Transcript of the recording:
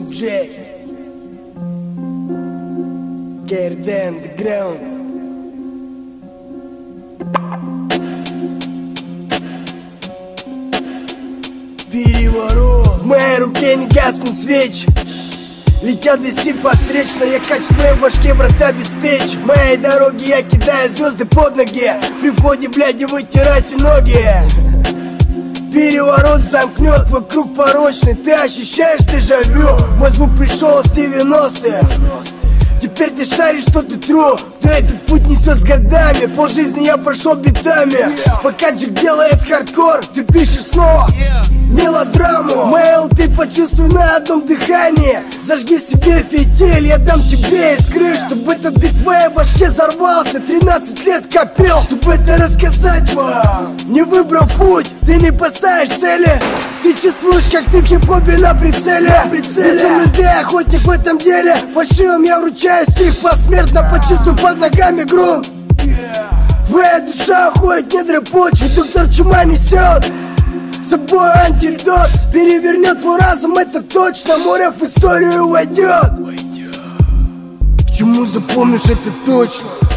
Джей KRD Underground. Переворот. В моей руке не гаснут свечи, летят вести по встречной. Я кач в твоей башке, брат, обеспечу. В моей дороге я кидаю звезды под ноги. При входе, блядь, вытирайте ноги. Переворот замкнет твой круг порочный. Ты ощущаешь дежавю. Мой звук пришел с 90-х. Теперь ты шаришь, что ты true. Ты этот путь несешь с годами. Пол жизни я прошел битами. Пока Джек делает хардкор, ты пишешь снова мелодраму. Мои LP почувствуй на одном дыхании. Зажги себе фитиль, я дам тебе искры, чтобы этот бит в твоей башке взорвался. 13 лет копил, чтобы это рассказать вам. Не выбрав путь, ты не поставишь цели. Ты чувствуешь, как ты в хип-хопе на прицеле. Ты охотник в этом деле. Фальшивым я вручаю стих посмертно. Почувствуй под ногами грунт. Твоя душа уходит в недры почвы. Доктор Чума несет с собой антидот. Перевернет твой разум, это точно. Море в историю войдет. Чему запомнишь это точно?